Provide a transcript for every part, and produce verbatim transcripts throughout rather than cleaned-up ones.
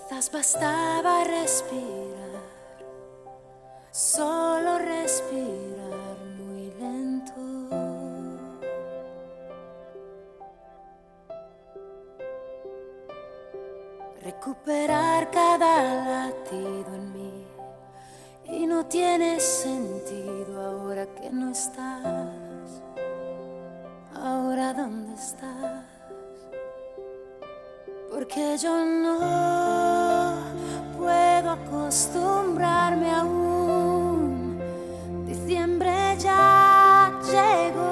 Quizás bastaba respirar, solo respirar muy lento. Recuperar cada latido en mí, y no tiene sentido ahora que no estás. Ahora ¿dónde estás? Porque yo no puedo acostumbrarme aún. Diciembre ya llegó.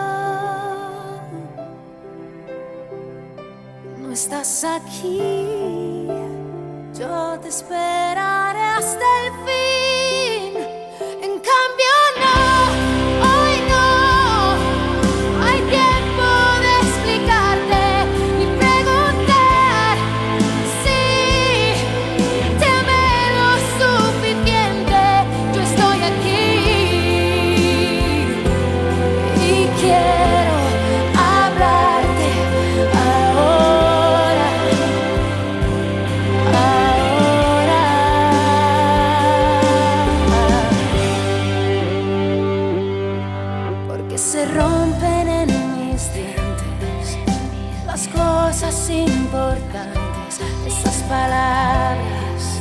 No estás aquí, yo te esperaré hasta el fin. En cambio no, hoy no hay tiempo de explicarte ni preguntar si te amé lo suficiente. Yo estoy aquí y quiero hablarte ahora, ahora. Porque se rompen en mis dientes las cosas importantes, esas palabras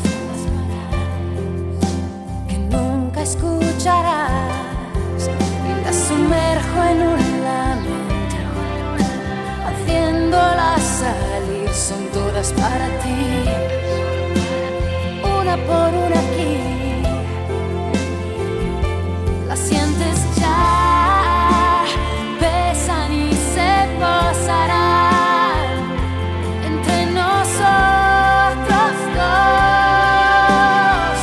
que nunca escucharás, y las sumerjo en un lamento, haciéndolas salir. Son todas para ti, una por una aquí. Las sientes ya, pesan y se posarán entre nosotros dos.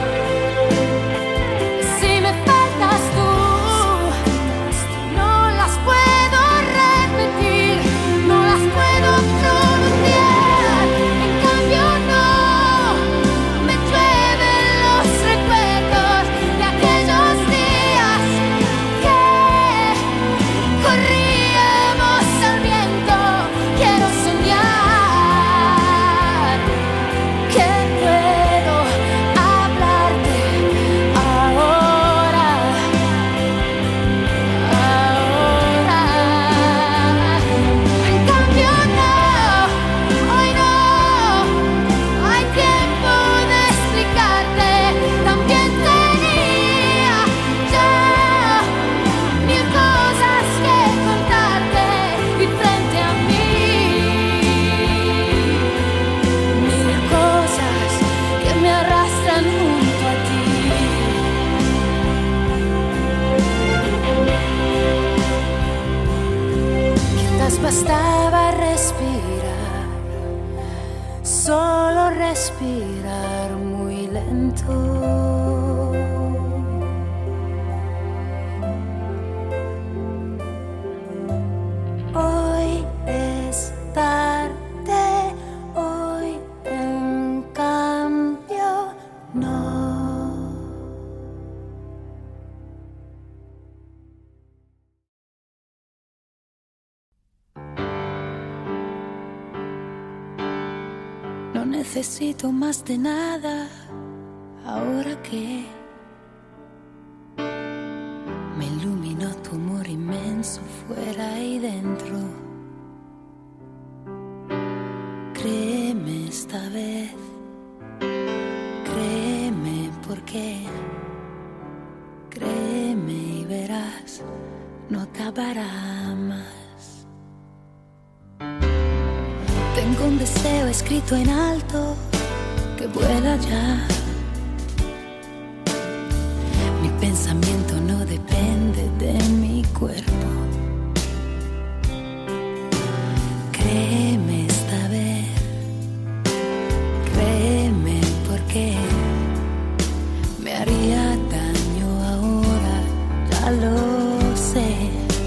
Si me faltas tú, no las puedo repetir, no las puedo pronunciar. En cambio no, me llueven los recuerdos de aquellos días que corríamos al viento. Quiero soñar que puedo hablarte ahora, ahora. En cambio no, hoy no hay tiempo de explicarte. También tenía ya mil cosas que contarte, y frente a mí mil cosas que me arrastran junto a ti. Quizás bastaba respirar, solo respirar muy lento. Hoy es tarde, hoy en cambio no. No necesito más de nada ahora que me iluminó tu amor inmenso fuera y dentro. Créeme esta vez, créeme porque créeme y verás, no acabará más. Tengo un deseo escrito en alto que vuela ya. Mi pensamiento no depende de mi cuerpo. Créeme esta vez, créeme porque me haría daño ahora, ya lo sé.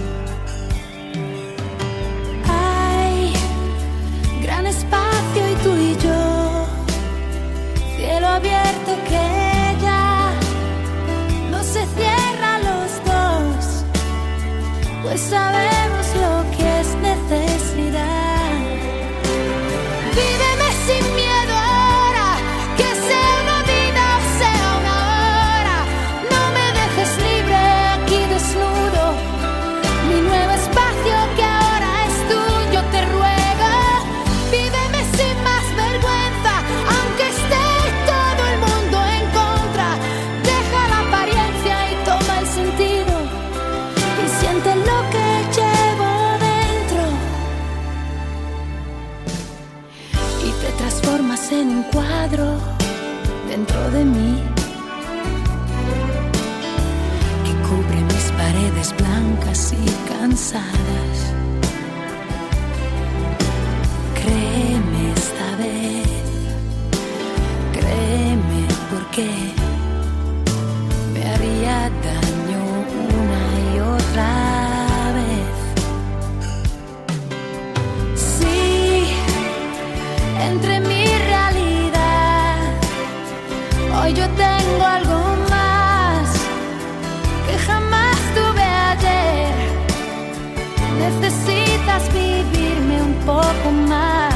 Hay gran espacio y tú y yo, cielo abierto que ya no se cierra a los dos, pues sabemos lo que es necesidad. Víveme sin miedo ahora, necesitas vivirme un poco más.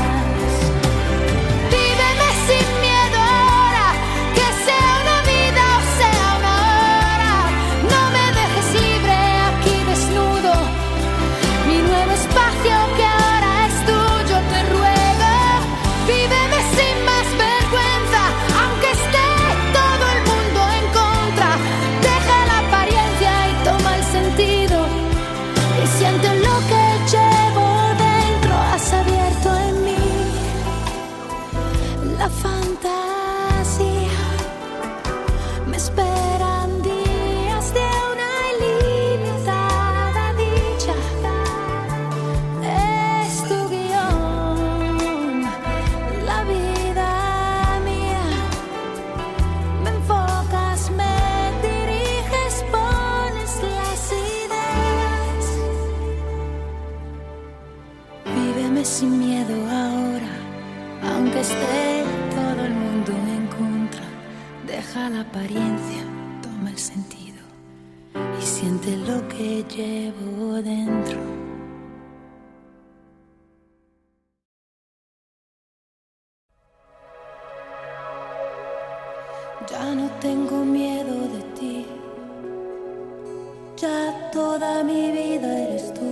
Víveme sin miedo ahora, que sea una vida o sea una hora. No me dejes libre aquí desnudo, mi nuevo espacio que ahora es tuyo, te ruego. Víveme sin más vergüenza, aunque esté todo el mundo en contra. Deja la apariencia y toma el sentido, y siente lo que llevo dentro. Has abierto en mí la fantasía. Me esperan días de una ilimitada dicha. Es tu guión, la vida mía. Me enfocas, me diriges, pones las ideas. Víveme sin miedo ahora, aunque esté todo el mundo en contra. Deja la apariencia, toma el sentido, y siente lo que llevo dentro. Ya no tengo miedo de ti, ya toda mi vida eres tú.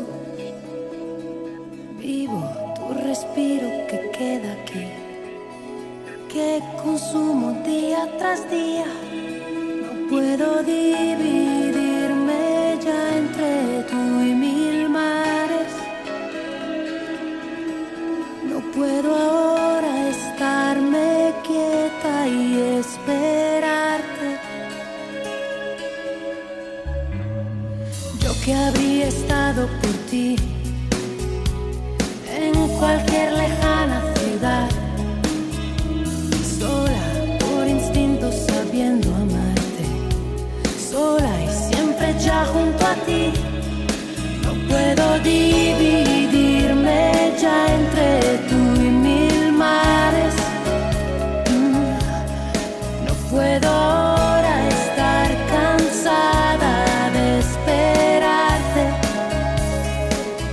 Vivo tu respiro que queda aquí, que consumo día tras día. No puedo dividirme ya entre tú y mil mares. No puedo ahora estarme quieta y esperarte. Yo que habría estado por ti en cualquier lejana ciudad, sola por instinto sabiendo amarte, sola y siempre ya junto a ti. No puedo dividirme ya entre tú y mil mares. Mm, No puedo ahora estar cansada de esperarte.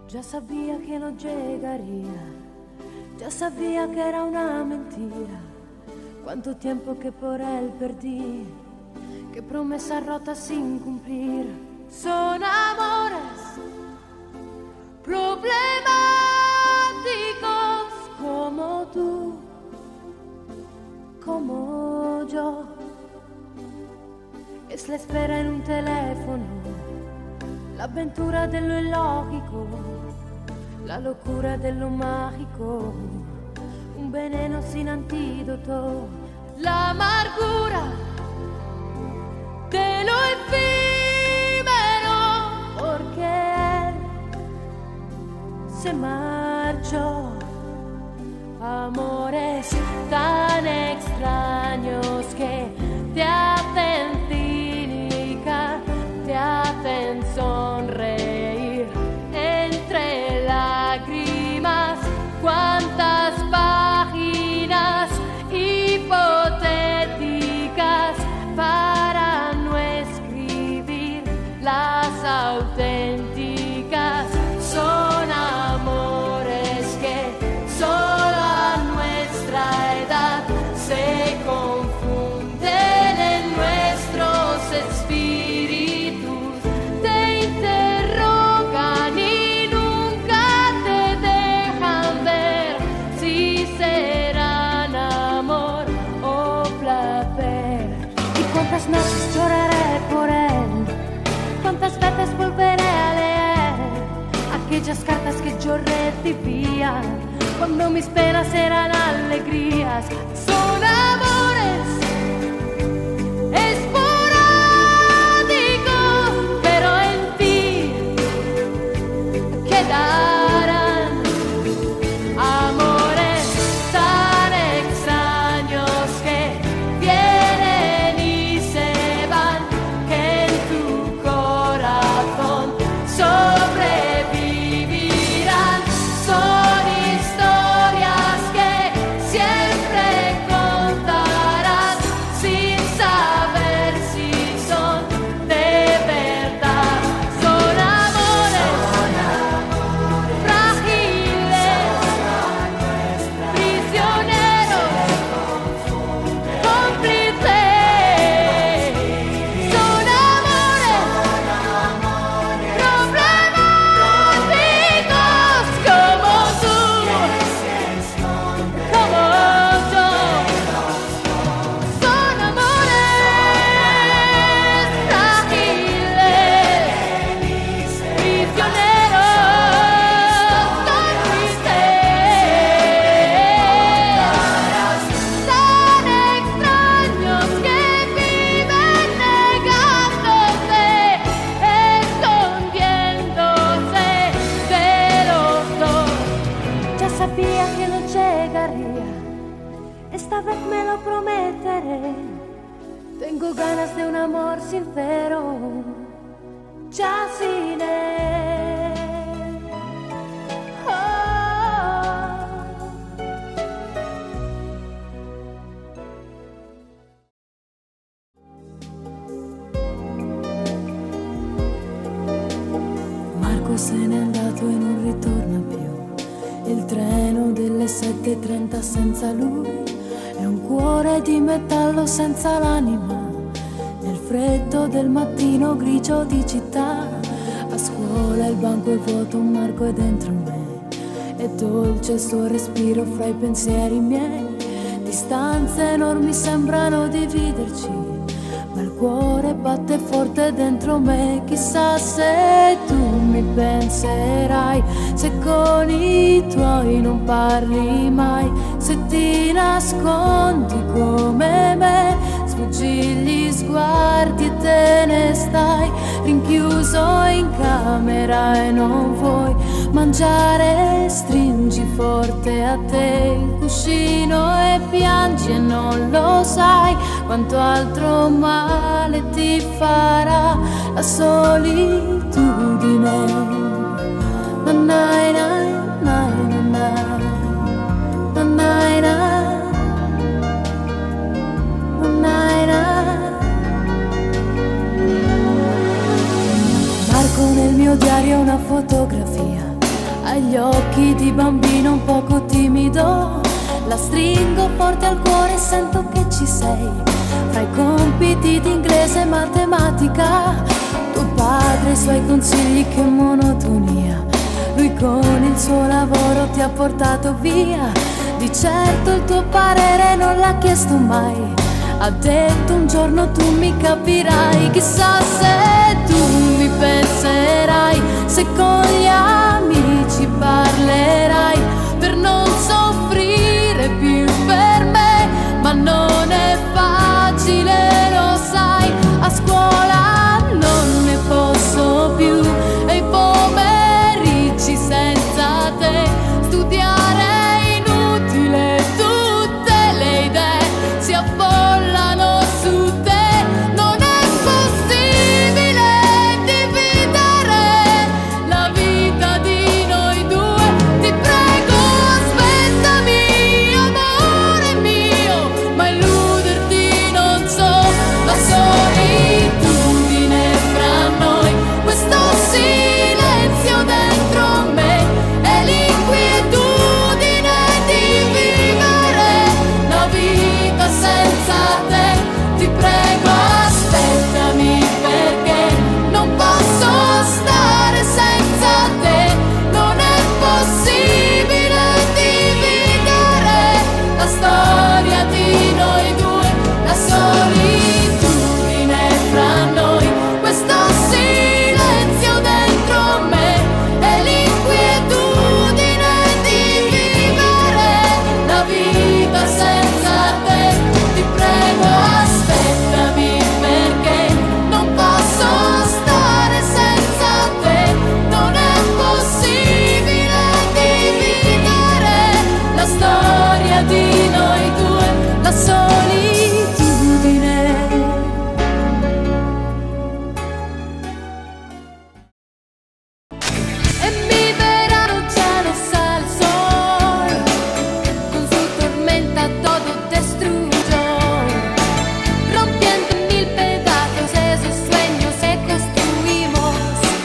Ya sabía que no llegaría, ya sabía que era una mentira. Cuánto tiempo que por él perdí, qué promesas rotas sin cumplir. Son amores problemáticos como tú, como yo. Es la espera en un teléfono, la avventura de lo illogico, la locura de lo mágico, un veneno sin antídoto, la amargura de lo efímero, porque él se marchó. Amores tan extraños que te hacen cínica, te hacen sonreír entre lágrimas. Cuántas páginas hipotéticas para no escribir las auténticas. Son amores que solo a nuestra edad se confunden en nuestros espíritus, te interrogan y nunca te dejan ver si serán amor o placer. Y cuántas noches lloraré por él, cuántas veces volveré a leer aquellas cartas que yo recibía cuando mis penas eran alegrías. Son amores esporádicos, pero en ti quedarán amores tan extraños que vienen y se van, que en tu corazón sobrevivirán. Son historias que siempre contarás sin saber si son de verdad. Son amores frágiles, prisioneros, cómplices. Son amores problemáticos como tú, como yo. Son amores frágiles, prisioneros, cómplices, tan extraños que viven negándose, escondiéndose de los dos. Ya sabía que no llegaría, esta vez me lo prometeré. Tengo ganas de un amor sincero, ya sin él. Oh. Marco se n'è andato e non ritorna più. Il treno delle sette e trenta senza lui è un cuore di metallo senza l'anima. Nel freddo del mattino grigio di città, a scuola il banco è vuoto, un Marco è dentro me. È dolce il suo respiro fra i pensieri miei. Distanze enormi sembrano dividerci, ma il cuore batte forte dentro me. Chissà se tu mi penserai, se con i tuoi non parli mai, se ti nascondi come me, sfuggi gli sguardi e te ne stai rinchiuso in camera e non vuoi mangiare. Stringi forte a te il cuscino e piangi e non lo sai quanto altro male ti farà la solitudine. Nanai, nai, nai, nanai, nanai, nanai, nanai. Marco nel mio diario una fotografia Hai gli occhi di bambino un poco timido, la stringo forte al cuore e sento che ci sei. Fra i compiti di inglese e matematica, tuo padre e i suoi consigli, che monotonia. Lui con il suo lavoro ti ha portato via, di certo il tuo parere non l'ha chiesto mai. Ha detto un giorno tu mi capirai, chissà se tu mi penserai, se con gli amici parlerai, per non soffrire più per me. Ma non è facile, lo sai, a scuola non ne posso più, e i pomeriggi senza te studiare è inutile, tutte le idee si affollano su te. Non è possibile dividere la vita di noi due, ti prego aspettami amore mio, ma illuderti non so. La solitudine fra noi, questo silenzio dentro me, e l'inquietudine di vivere la vita senza te. Ti prego aspettami perché non posso stare senza te. Non è possibile dividere la storia di noi due, la solitudine fra noi, questo silenzio dentro me, e l'inquietudine di vivere la vita senza te. Ti prego aspettami perché non posso stare senza te. Non è possibile dividere la storia di noi due, la solitudine. E mi verano cielo, sale el sol, con su tormenta todo destruyó, rompiendo en mil pedazos esos sueños que construimos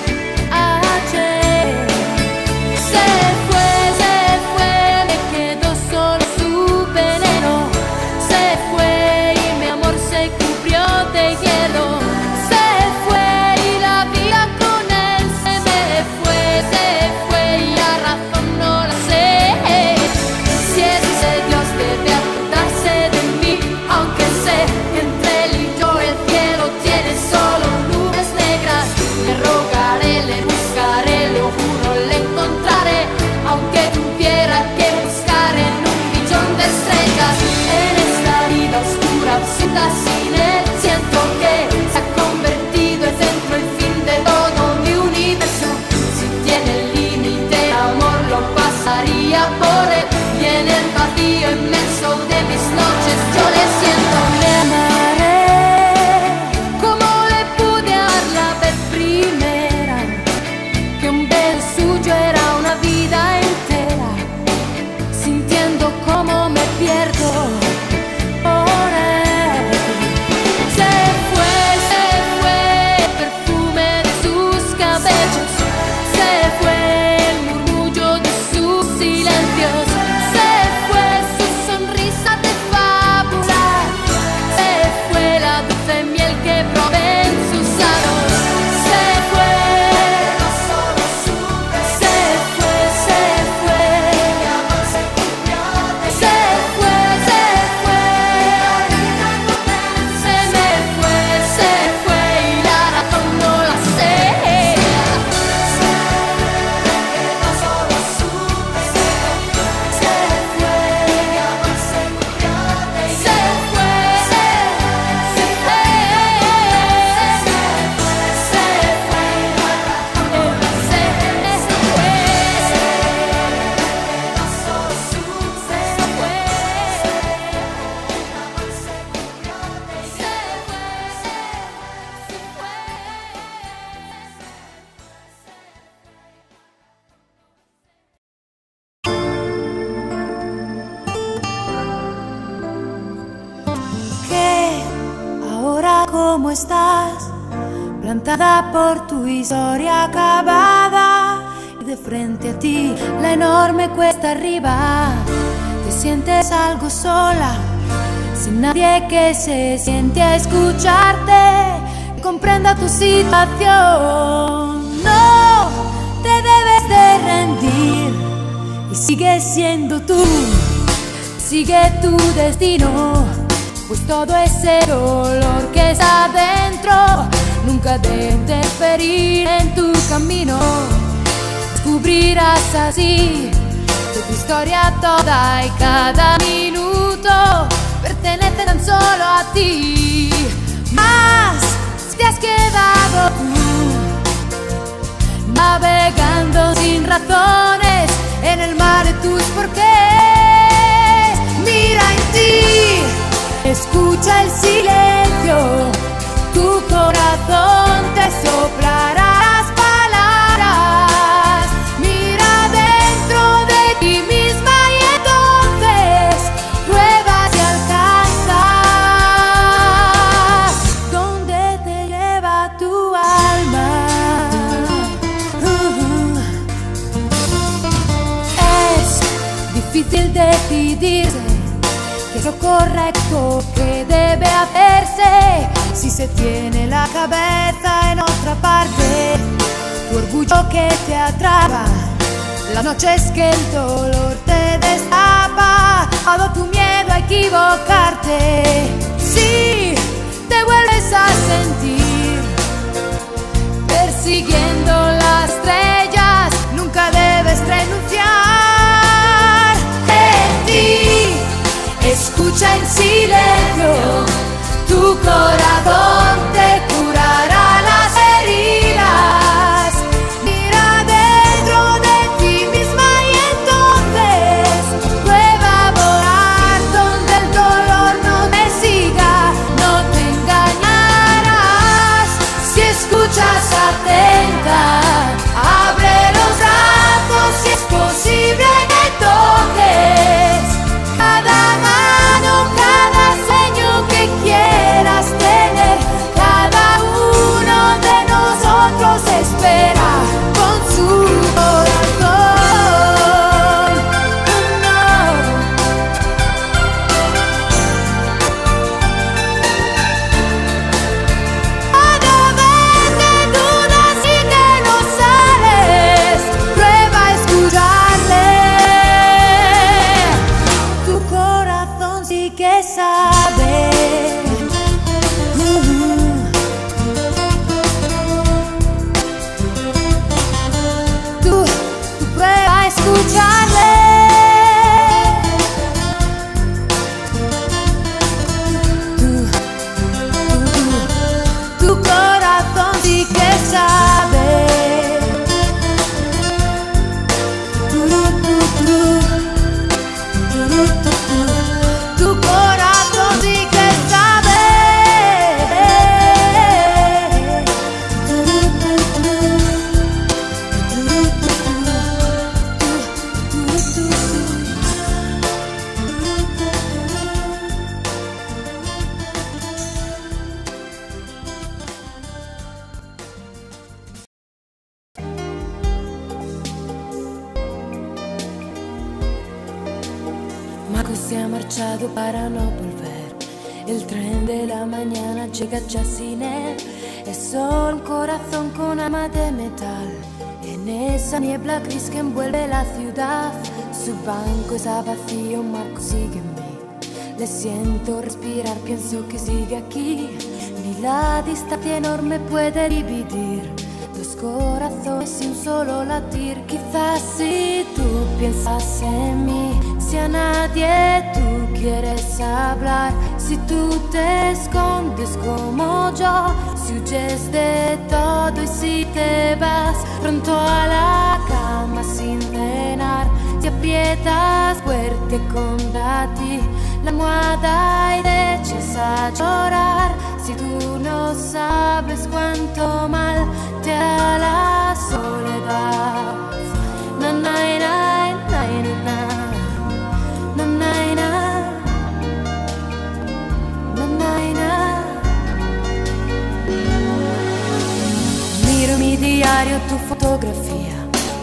ayer. Se fue, se fue, me quedó solo su veneno. Se fue y mi amor se cubrió de hielo. Se fue y la vida con él se me fue, se fue y la razón no la sé. Si ese Dios debe acordarse de mí, aunque sé que entre él y yo el cielo tiene solo nubes negras. Le rogaré, le buscaré, lo juro, le encontraré, aunque tuviera que buscar en un millón de estrellas. En esta vida oscura, absurda, sin él, siento que se ha convertido en centro y fin de todo mi universo. Si tiene límite, amor, lo pasaría por él, y en el vacío inmenso de mis noches yo le siento. Le amaré como le pude amar la vez primera, que un beso suyo era una vida entera, sintiendo cómo me pierdo por él. Se fue, se fue el perfume de sus cabellos, se fue el murmullo de sus silencios, se fue su sonrisa de fábula, se fue la dulce miel que probé en sus aros. Se fue, se fue, se fue, se fue, se fue, se me fue, se fue y la razón no la sé. ¿Cómo estás? Plantada por tu historia acabada de frente a ti, la enorme cuesta arriba. Te sientes algo sola, sin nadie que se siente a escucharte, que comprenda tu situación. No te debes de rendir y sigue siendo tú, sigue tu destino, pues todo ese dolor que está dentro nunca debe interferir en tu camino. Descubrirás así que tu historia toda y cada minuto pertenece tan solo a ti. Más si te has quedado tú navegando sin razones en el mar de tus porqués. Mira en ti, escucha el silencio, tu corazón te soplará las palabras. Mira dentro de ti misma y entonces pruebas y alcanzas donde te lleva tu alma. Uh-huh. Es difícil decidirse qué es lo correcto que debe hacerse si se tiene la cabeza en otra parte. Tu orgullo que te atrapa, las noches que el dolor te destapa, todo tu miedo a equivocarte. Si te vuelves a sentir persiguiendo las estrellas, nunca debes renunciar. En ti escucha en silencio, tu corazón te curará las heridas. Mira dentro de ti misma y entonces prueba a volar donde el dolor no te siga. No te engañarás si escuchas atenta. Abre los brazos si es posible que toques cada mano, cada sueño que quieras tener. Cada uno de nosotros espera con su corazón. No. Cada vez que dudas y que no sales, prueba a escucharle. Tu corazón sí que sabe. Tú, tú prueba a escucharle. Tú, tú, tú, tu corazón sí que sabe. Tú, tú, tú, tú, tú, tú, tu corazón sí que sabe. Tú, tú, tú, tú, tú, tú, tú. Marco se ha marchado para no volver. El tren de la mañana llega ya sin él. Es solo un corazón con alma de metal. En esa niebla gris que envuelve la ciudad, su banco está vacío, Marco sigue en mí. Le siento respirar, pienso que sigue aquí. Ni la distancia enorme puede dividir dos corazones y un solo latir. Quizás si tú piensas en mí, si a nadie tú quieres hablar, si tú te escondes como yo, si huyes de todo y si te vas pronto a la cama sin cenar, si aprietas fuerte contra ti la almohada y te echas a llorar, si tú no sabes cuánto mal te hará la soledad. Na, na, na, na, na. Na, na, na. Na, na, na. Miro mi diario, tu fotografía,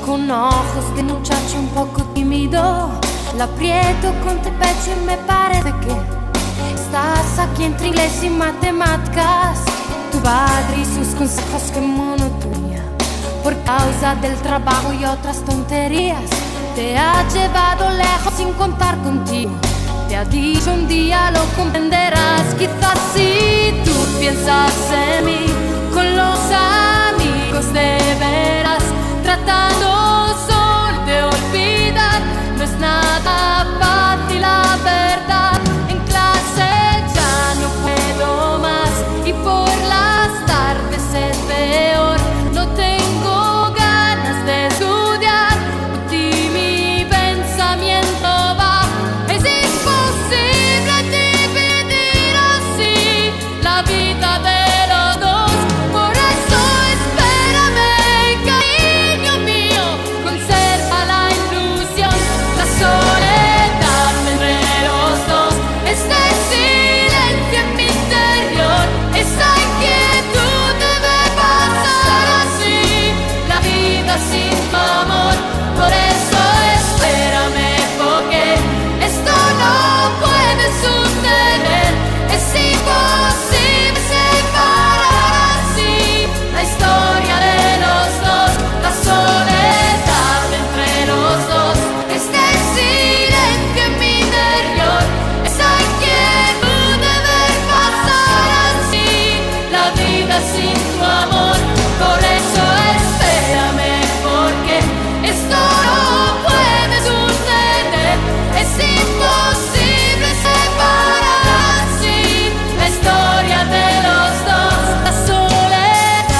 con ojos de muchacho un poco tímido. La aprieto con tu pecho y me parece que estás aquí entre inglés y matemáticas. Tu padre y sus consejos, que monotonía. Por causa del trabajo y otras tonterías, te ha llevado lejos sin contar contigo. Te ha dicho un día lo comprenderás. Quizás si tú piensas en mí con los amigos de veras, tratando solo de olvidar, no es nada fácil la verdad. En clase ya no puedo más y por las tardes es peor. No tengo ganas de estudiar, por ti mi pensamiento va. Es imposible dividir así la vida de los dos. Por eso espérame, cariño mío, conserva la ilusión. La soledad entre los dos, este silencio en mi interior, esa inquietud debe pasar así la vida sin tu amor. Por eso espérame, porque esto no puede suceder. Es imposible separar así la historia de los dos. La soledad entre los dos, este silencio en mi interior, esa inquietud de ver pasar así la vida sin tu amor. Por eso espérame, porque esto no puede suceder. Es imposible separar así la historia de los dos. La soledad.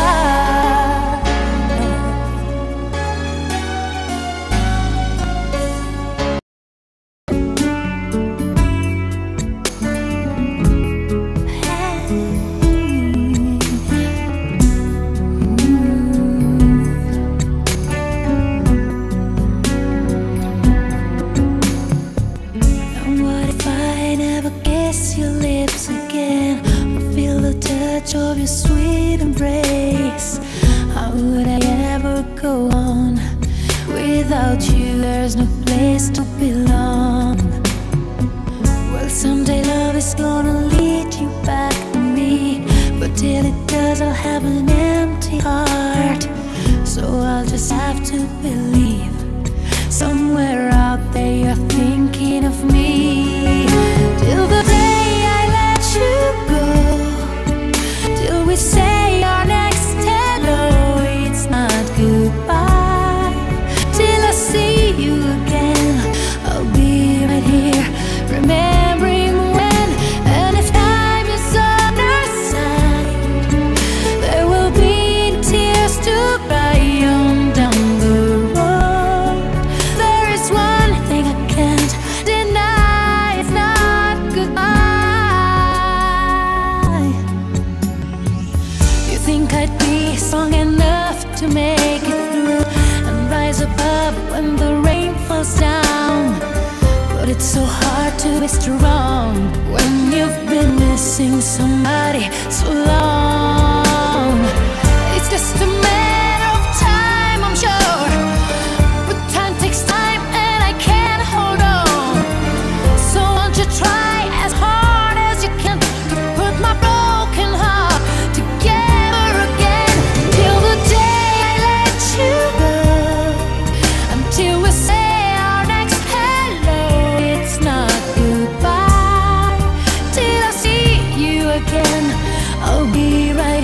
And what if I never kiss your lips again, or feel the touch of your sweet embrace? How would I ever go on? Without you there's no place to belong. Well, someday love is gonna lead you back to me, but till it does I'll have an empty heart. So I'll just have to believe somewhere out there you're thinking of me. Till the day I let you go, till we say our next hello, it's not goodbye. Till I see you again, I'll be right here, remembering when. And if time is on our side, there will be tears to cry on down the road. There is one thing I can't deny, it's not goodbye. You think I'd be strong enough to make it through and rise above when the rain falls down, but it's so hard to be strong when you've been missing somebody so long. It's just a matter of time, I'm sure, but time takes time and I can't hold on. So won't you try as hard as you can to put my broken heart together again. Till the day I let you go, until we say our next hello, it's not goodbye. Till I see you again, I'll be right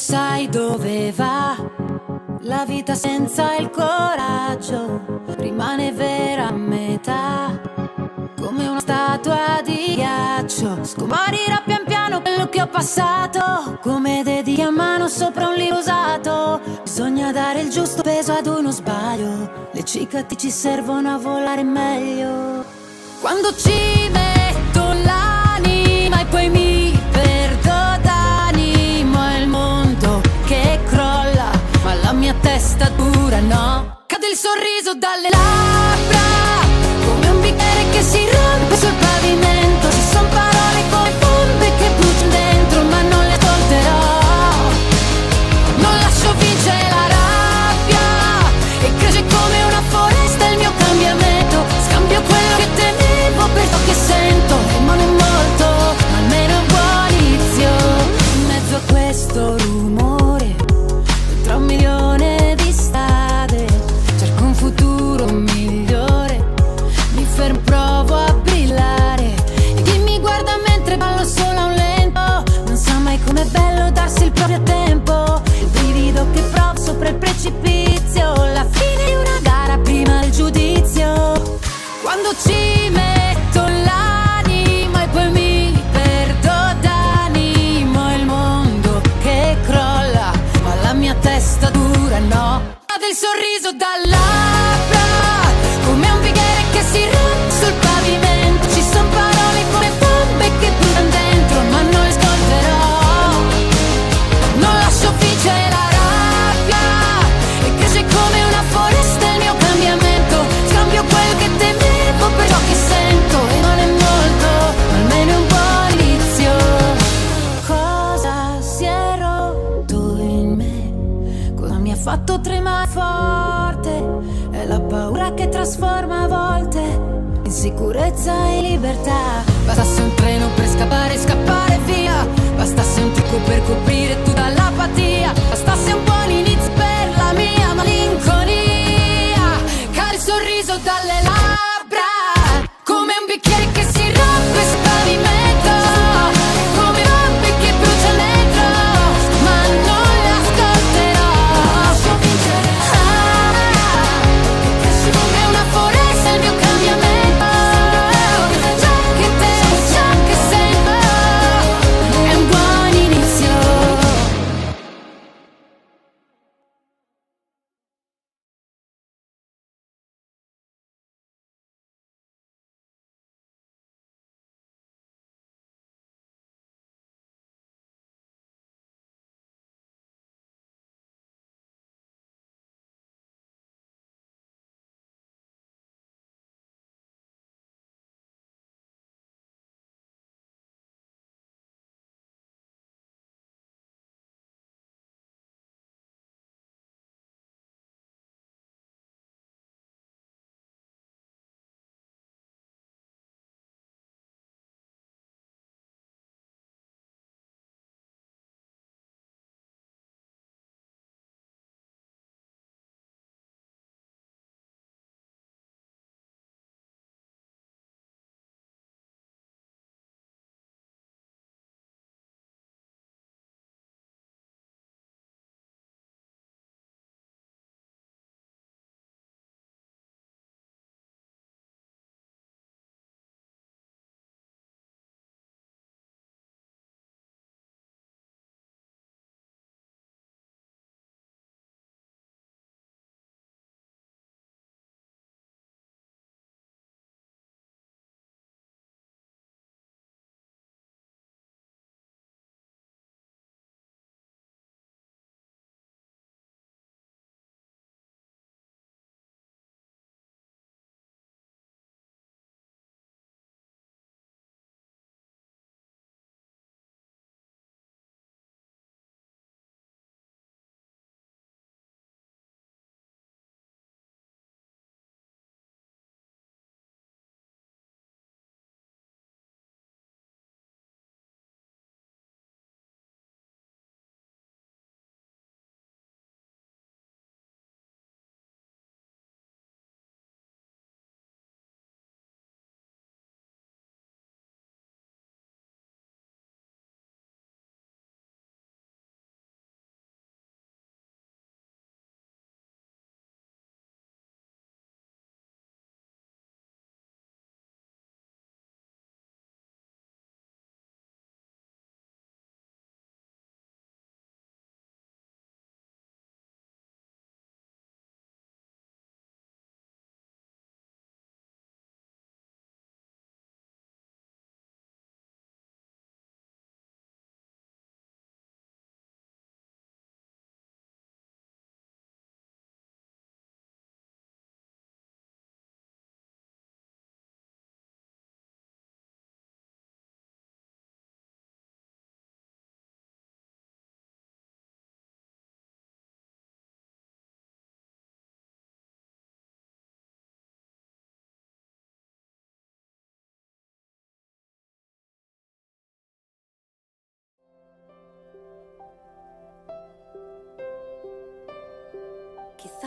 sai dove va. La vita senza il coraggio rimane vera a metà, come una statua di ghiaccio. Scomparirà pian piano quello che ho passato, come dedichi a mano sopra un libro usato. Bisogna dare il giusto peso ad uno sbaglio, le cicatrici servono a volare meglio. Quando ci metto l'anima e poi mi perdo d'animo, è il mondo che crolla, ma la mia testa dura no. Cade il sorriso dalle labbra, come un bicchiere che si rompe sul pavimento. Ci son parole come bombe che bruciano dentro, ma non le ascolterò. Non lascio vincere la rabbia, e cresce come una foresta il mio cambiamento. Scambio quello che temevo per ciò che sento, rimane molto, ma almeno è un buon inizio. In mezzo a questo rumore, tra un milione di strade, cerco un futuro migliore. Mi fermo, provo a brillare, e chi mi guarda mentre ballo solo a un lento non sa mai com'è bello darsi il proprio tempo. Il brivido che provo sopra il precipizio, la fine di una gara prima del giudizio. Quando ci metto l'anima e poi mi perdo d'animo, è il mondo che crolla, ma la mia testa dura no. Cade il sorriso dalle labbra, come un bicchiere che si rompe sul pavimento. Ci son parole come bombe che bruciano dentro, ma non le ascolterò. Non lascio vincere la rabbia, e cresce come una foresta il mio cambiamento. Scambio quel che temevo per ciò che sento, e non è molto, ma almeno è un buon inizio. Cosa si è rotto in me? Cosa mi ha fatto tremare forte? È la paura che trasforma a volte insicurezza in libertà. Bastasse un treno per scappare, scappare via. Bastasse un trucco per coprire tutta l'apatia. Bastasse un buon inizio per la mia malinconia. Cade il sorriso dalle labbra, come un bicchiere che si rompe sul pavimento, come bombe che bruciano dentro, ma non le ascolterò. Ah, come una foresta il mio cambiamento. Ciò che te, ciò che sei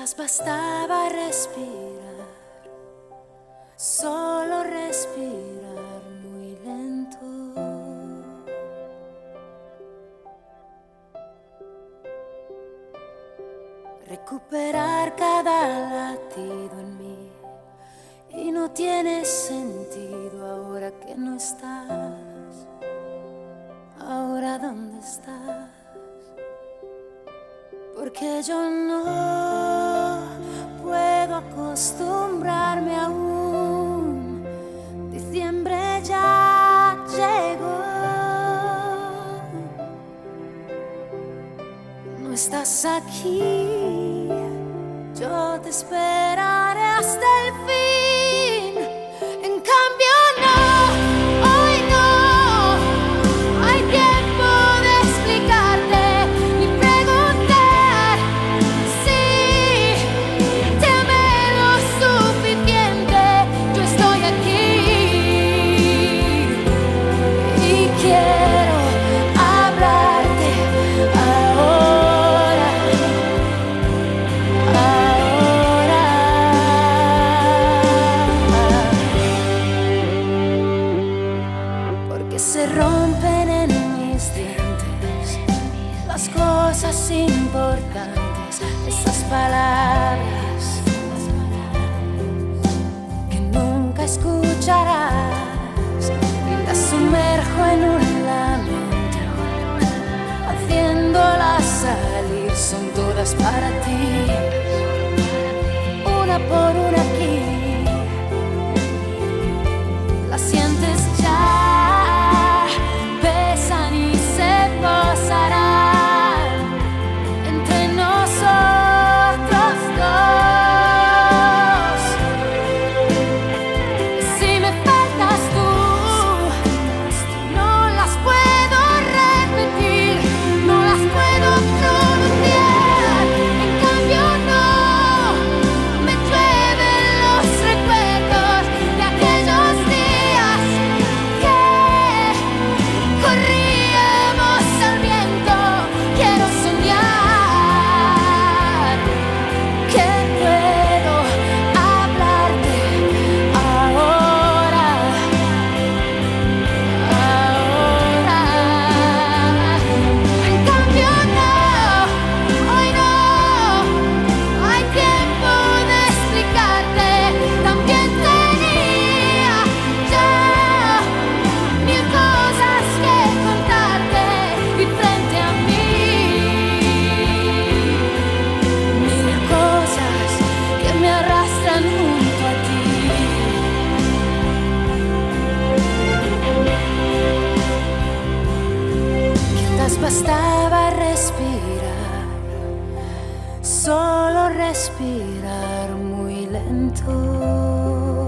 Quizás bastaba respirar, solo respirar muy lento. Recuperar cada latido en mí, y no tiene sentido ahora que no estás. Ahora ¿dónde estás? Porque yo no puedo acostumbrarme aún. Diciembre ya llegó. No estás aquí, yo te esperaré hasta el fin. En cambio no, hoy no hay tiempo de explicarte ni preguntar si te amé lo suficiente. Yo estoy aquí y quiero hablarte ahora, ahora. Porque se rompen en mis dientes las cosas importantes, esas palabras que nunca escucharás, y las sumerjo en un lamento, haciéndolas salir. Son todas para ti, una por una aquí. Las sientes ya, pesan y se posarán entre nosotros dos. Si me faltas tú, no las puedo repetir, no las puedo pronunciar. En cambio no, me llueven los recuerdos de aquellos días que corríamos al viento. Quiero soñar que puedo hablarte ahora, ahora. En cambio no, hoy no hay tiempo de explicarte. También tenía ya mil cosas que contarte, y frente a mí mil cosas que me arrastran junto a ti. Quizás bastaba respirar, solo respirar muy lento.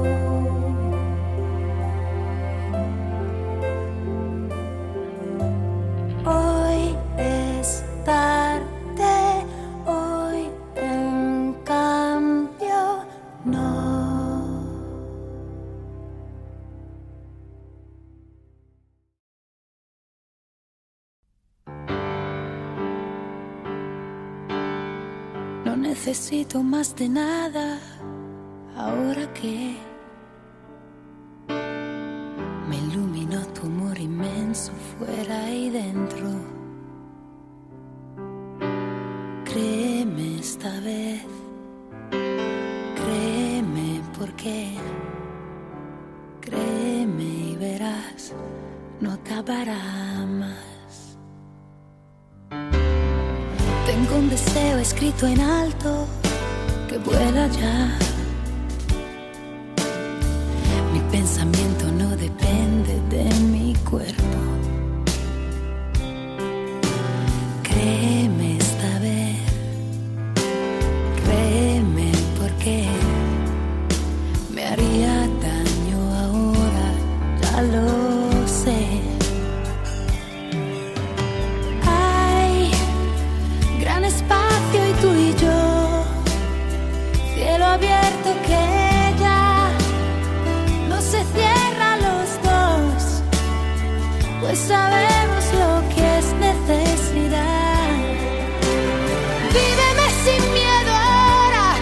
Hoy es tarde, hoy en cambio no. No necesito más de nada ahora que me iluminó tu amor inmenso fuera y dentro. Créeme esta vez, créeme porque créeme y verás, no acabará más. Tengo un deseo escrito en alto que vuela ya. Mi pensamiento no depende de mi cuerpo. Créeme esta vez, créeme porque me haría daño ahora, ya lo sé. Hay gran espacio y tú y yo, cielo abierto que ya no se cierra a los dos, pues sabemos lo que es necesidad. Víveme sin miedo ahora,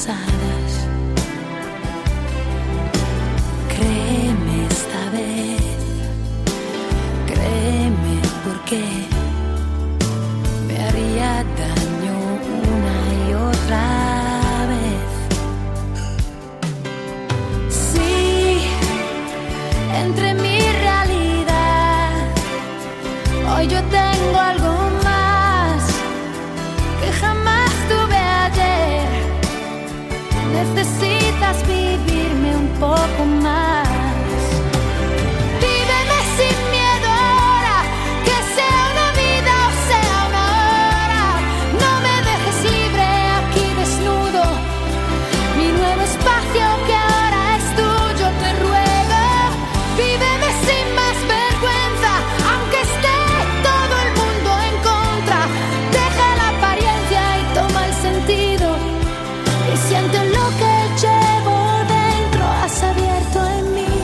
pasadas. Créeme esta vez, créeme porque me haría daño una y otra vez. Sí, entre mi realidad, hoy yo tengo algo más que jamás tuve ayer. Necesitas vivirme un poco más. Víveme sin miedo ahora, que sea una vida o sea una hora. No me dejes libre aquí desnudo, mi nuevo espacio que ahora es tuyo, te ruego. Víveme sin más vergüenza, aunque esté todo el mundo en contra. Deja la apariencia y toma el sentido, y siente lo que llevo dentro. Has abierto en mí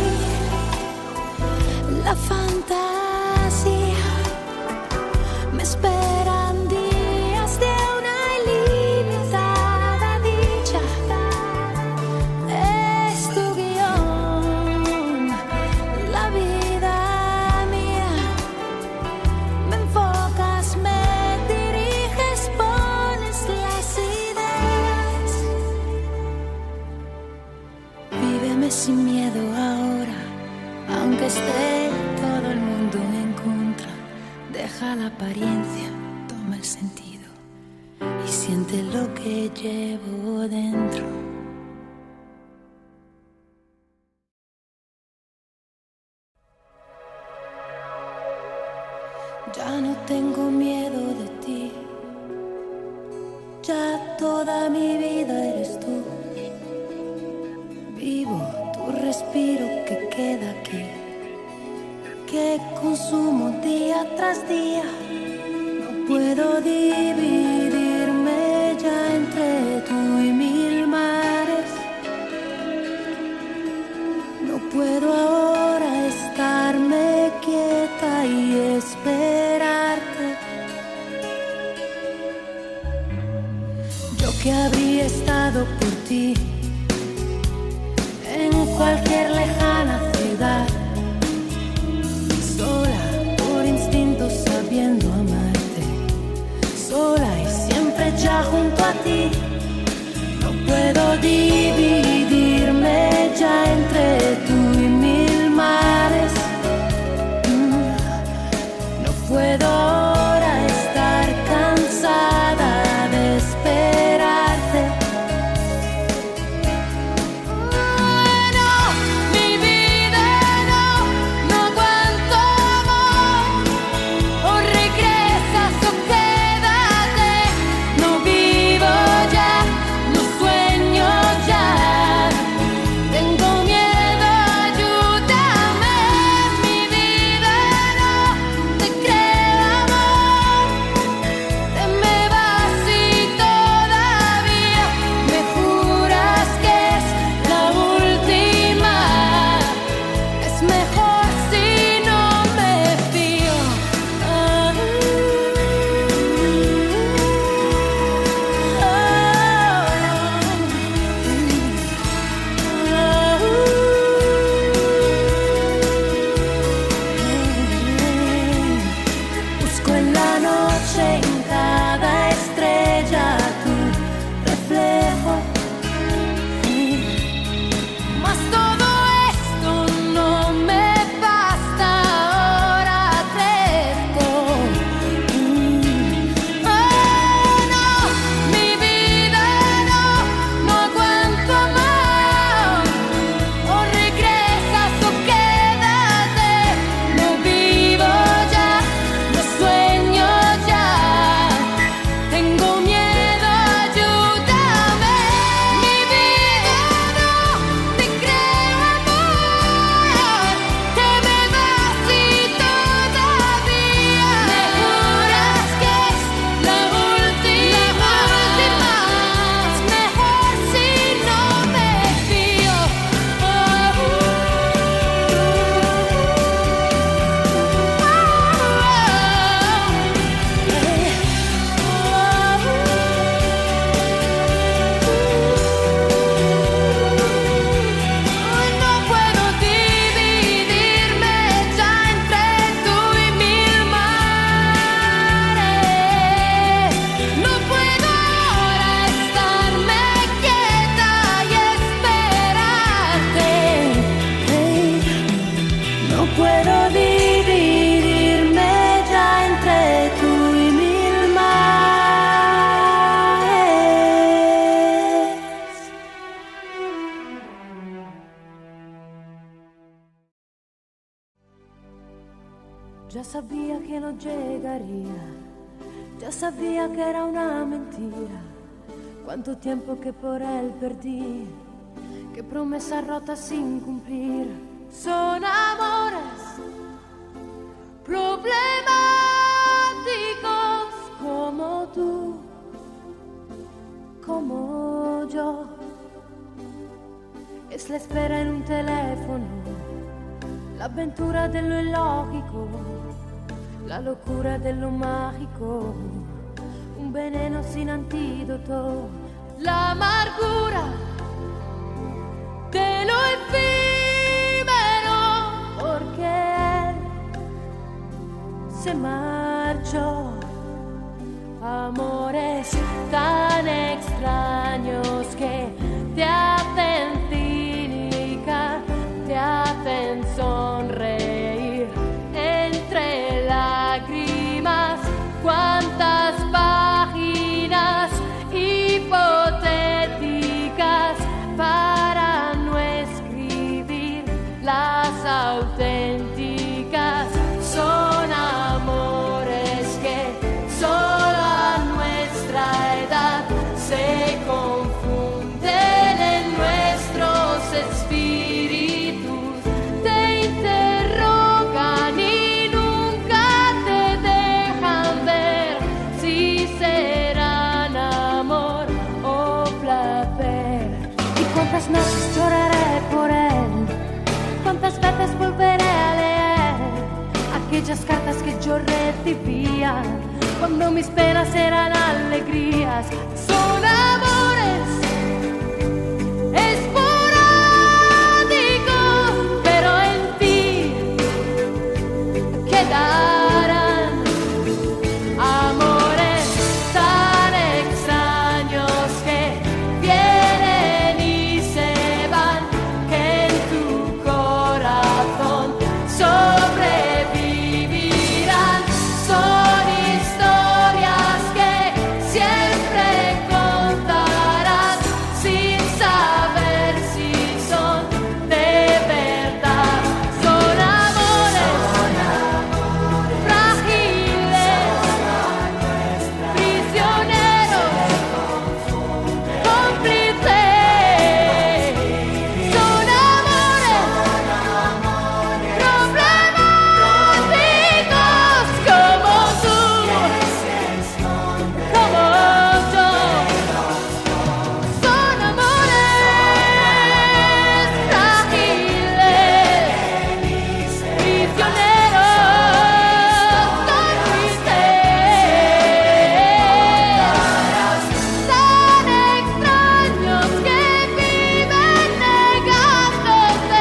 la fantasía. Me esperan días de una ilimitada dicha. Es tu guión, la vida mía. Me enfocas, me diriges, pones las ideas. Víveme sin miedo ahora, aunque esté todo el mundo en contra. Deja la apariencia, toma el sentido, y siente lo que llevo dentro. Ya no tengo miedo de ti, ya toda mi vida eres tú. Vivo tu respiro que queda aquí, que consumo día tras día. No puedo dividirme ya entre tú y mil mares. No puedo ahora estarme quieta y esperarte. Yo que habría estado por ti en cualquier lejana ciudad, sola por instinto sabiendo amarte, sola y siempre ya junto a ti. No puedo dividirme ya entre tú y mil mares. Mm, No puedo ahora estar cansada de esperarte. No, mi vida no, no aguanto amor. O regresas o quédate. No vivo ya, no sueño ya. Ya sabía que no llegaría, ya sabía que era una mentira. Cuánto tiempo que por él perdí, qué promesas rotas sin cumplir. Son amores problemáticos como tú, como yo. Es la espera en un teléfono, la avventura de lo illogico, la locura de lo mágico, un veneno sin antídoto, la amargura de lo efímero, porque él se marchó. Amores tan extraños que te hacen cínica, te hacen sonreír entre lágrimas. Cuántas páginas hipotéticas para no escribir las auténticas. Son amores que solo a nuestra edad se confunden en nuestros espíritus, te interrogan y nunca te dejan ver si serán amor o placer. Y cuántas noches lloraré por él, cuántas veces volveré a leer aquellas cartas que yo recibía cuando mis penas eran alegrías. Son amores esporádicos, pero en ti quedarán amores tan extraños que vienen y se van, que en tu corazón sobrevivirán. Son historias que siempre contarás sin saber si son de verdad. Son amores frágiles, prisioneros, cómplices. Son amores problemáticos como tú, como yo. Son amores frágiles, prisioneros, cómplices, tan extraños que viven negándose,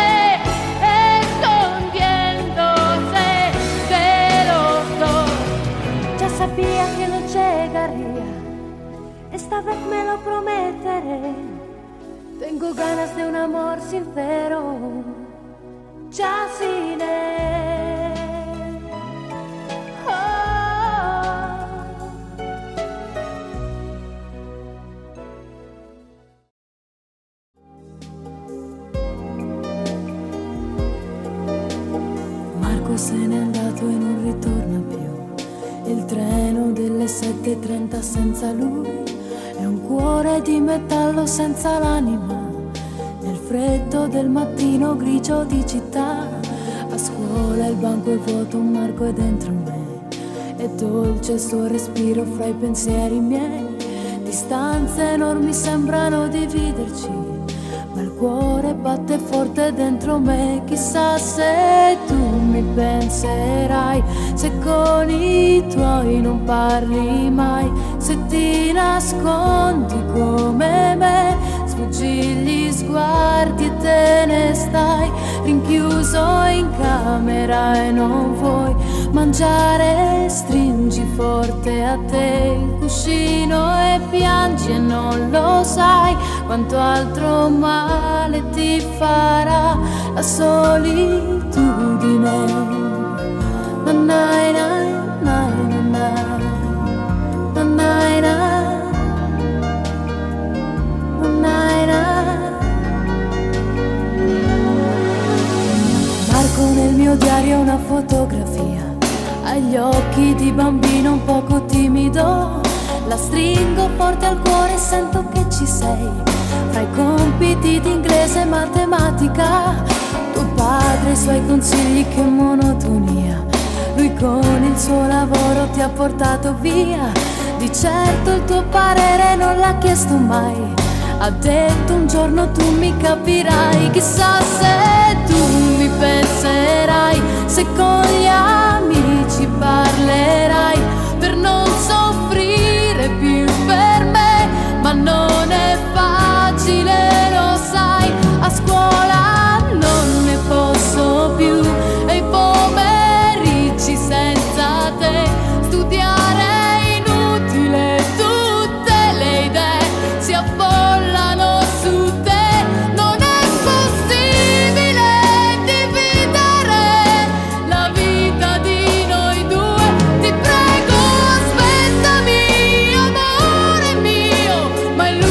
escondiéndose de los dos. Ya sabía que no llegaría, esta vez me lo prometeré. Tengo ganas de un amor sincero, ya sin él. Oh. Marco se n'è andato e non ritorna più. Il treno delle sette e trenta senza lui è un cuore di metallo senza l'anima. Nel freddo del mattino grigio di città, a scuola il banco è vuoto, un Marco è dentro me. È dolce il suo respiro fra i pensieri miei. Distanze enormi sembrano dividerci, ma il cuore batte forte dentro me. Chissà se tu mi penserai, se con i tuoi non parli mai, se ti nascondi come me, sfuggi gli sguardi e te ne stai rinchiuso in camera e non vuoi mangiare. Stringi forte a te il cuscino e piangi e non lo sai quanto altro male ti farà la solitudine. Nanai, nai, nai, nanai, nanai, nanai, nanai. Marco nel mio diario una fotografia, Hai gli occhi di bambino un poco timido, la stringo forte al cuore e sento che ci sei. Fra i compiti di inglese e matematica, tuo padre e i suoi consigli, che monotonia. Lui con il suo lavoro ti ha portato via, di certo il tuo parere non l'ha chiesto mai. Ha detto un giorno tu mi capirai, chissà se tu mi penserai, se con gli amici parlerai, per non soffrire più per me. Ma non è facile, lo sai, a scuola non ne posso più, e i pomeriggi senza te studiare è inutile, tutte le idee si affollano su te. Non è possibile dividere la vita di noi due, ti prego aspettami amore mio, ma illuminami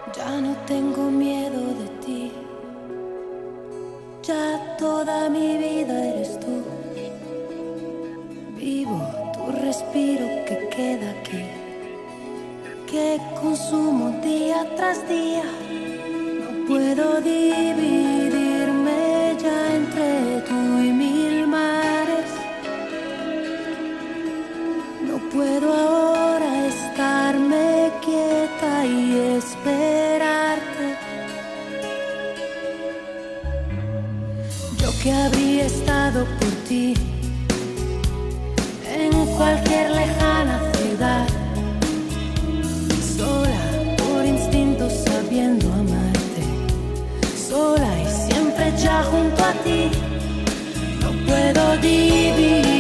Ya no tengo miedo de ti, ya toda mi vida eres tú. Vivo tu respiro que queda aquí, que consumo día tras día. No puedo dividirme ya entre tú y mil mares. No puedo ahora estarme quieta y esperarte. Yo que habría estado por ti en cualquier lejana ciudad, sola por instinto sabiendo amarte, sola y siempre ya junto a ti. No puedo dividir